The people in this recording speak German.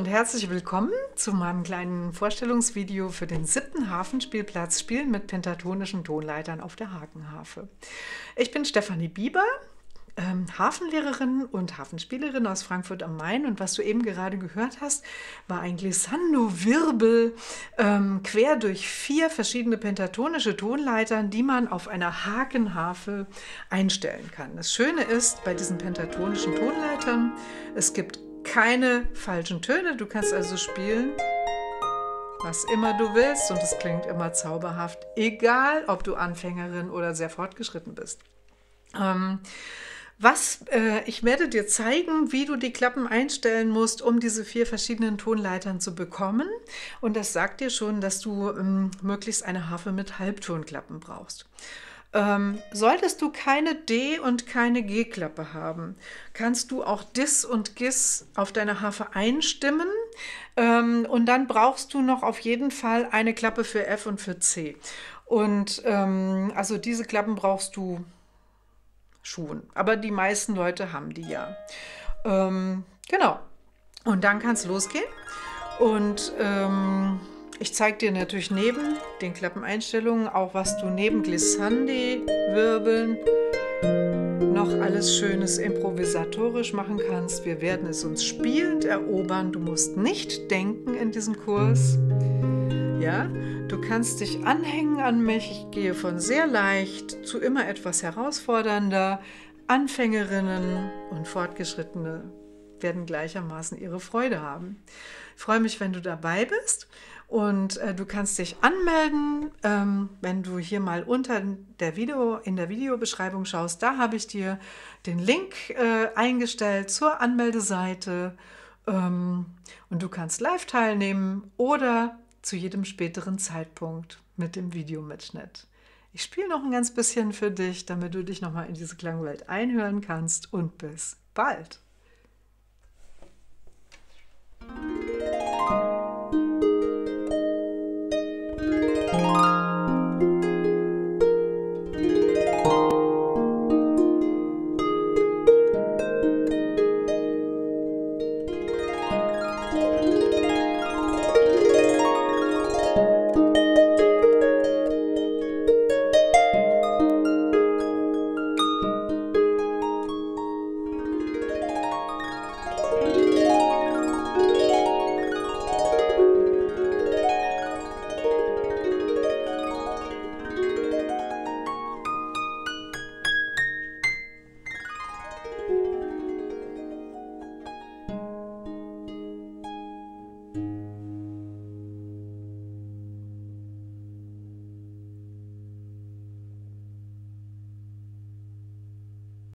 herzlich willkommen zu meinem kleinen Vorstellungsvideo für den 7. Hafenspielplatz Spielen mit pentatonischen Tonleitern auf der Hakenharfe. Ich bin Stefanie Bieber, Hafenlehrerin und Hafenspielerin aus Frankfurt am Main, und was du eben gerade gehört hast, war ein Glissando-Wirbel quer durch 4 verschiedene pentatonische Tonleitern, die man auf einer Hakenharfe einstellen kann. Das Schöne ist bei diesen pentatonischen Tonleitern, es gibt keine falschen Töne, du kannst also spielen, was immer du willst, und es klingt immer zauberhaft, egal ob du Anfängerin oder sehr fortgeschritten bist. Ich werde dir zeigen, wie du die Klappen einstellen musst, um diese 4 verschiedenen Tonleitern zu bekommen. Und das sagt dir schon, dass du möglichst eine Harfe mit Halbtonklappen brauchst. Solltest du keine D- und keine G-Klappe haben, kannst du auch Dis und Gis auf deiner Harfe einstimmen, und dann brauchst du noch auf jeden Fall eine Klappe für F und für C. Und also diese Klappen brauchst du schon, aber die meisten Leute haben die ja. Genau, und dann kann es losgehen. Und ich zeige dir natürlich neben den Klappeneinstellungen auch, was du neben Glissandi-Wirbeln noch alles Schönes improvisatorisch machen kannst. Wir werden es uns spielend erobern. Du musst nicht denken in diesem Kurs. Ja, du kannst dich anhängen an mich. Ich gehe von sehr leicht zu immer etwas herausfordernder. Anfängerinnen und Fortgeschrittene werden gleichermaßen ihre Freude haben. Ich freue mich, wenn du dabei bist, und du kannst dich anmelden, wenn du hier mal in der Videobeschreibung schaust. Da habe ich dir den Link eingestellt zur Anmeldeseite, und du kannst live teilnehmen oder zu jedem späteren Zeitpunkt mit dem Videomitschnitt. Ich spiele noch ein ganz bisschen für dich, damit du dich nochmal in diese Klangwelt einhören kannst, und bis bald!